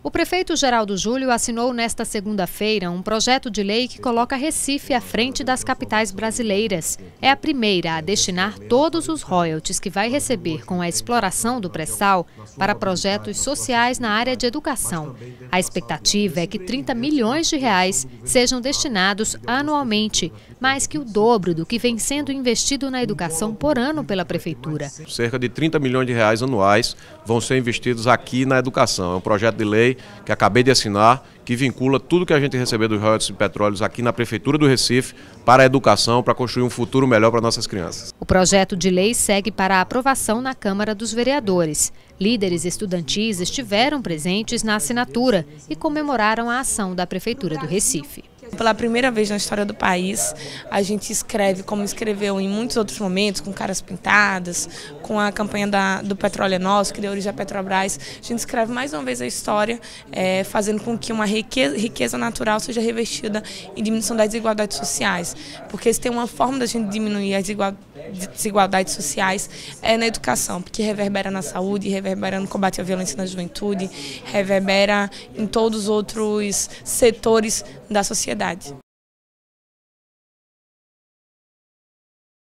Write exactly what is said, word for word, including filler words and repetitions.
O prefeito Geraldo Júlio assinou nesta segunda-feira um projeto de lei que coloca Recife à frente das capitais brasileiras. É a primeira a destinar todos os royalties que vai receber com a exploração do pré-sal para projetos sociais na área de educação. A expectativa é que trinta milhões de reais sejam destinados anualmente, mais que o dobro do que vem sendo investido na educação por ano pela prefeitura. Cerca de trinta milhões de reais anuais vão ser investidos aqui na educação. É um projeto de lei que acabei de assinar, que vincula tudo que a gente receber dos royalties de petróleos aqui na Prefeitura do Recife para a educação, para construir um futuro melhor para nossas crianças. O projeto de lei segue para a aprovação na Câmara dos Vereadores. Líderes estudantis estiveram presentes na assinatura e comemoraram a ação da Prefeitura do Recife. Pela primeira vez na história do país, a gente escreve como escreveu em muitos outros momentos, com caras pintadas, com a campanha da, do Petróleo é Nosso, que deu origem à Petrobras. A gente escreve mais uma vez a história, é, fazendo com que uma riqueza, riqueza natural seja revestida em diminuição das desigualdades sociais. Porque se tem uma forma da gente diminuir as desigualdades sociais é na educação, porque reverbera na saúde, reverbera no combate à violência na juventude, reverbera em todos os outros setores da sociedade.